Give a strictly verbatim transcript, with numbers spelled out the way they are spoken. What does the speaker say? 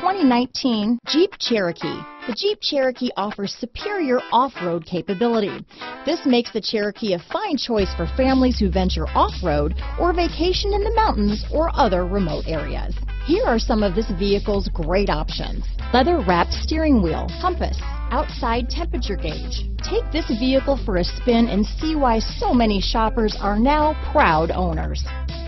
twenty nineteen Jeep Cherokee. The Jeep Cherokee offers superior off-road capability. This makes the Cherokee a fine choice for families who venture off-road or vacation in the mountains or other remote areas. Here are some of this vehicle's great options: leather-wrapped steering wheel, compass, outside temperature gauge. Take this vehicle for a spin and see why so many shoppers are now proud owners.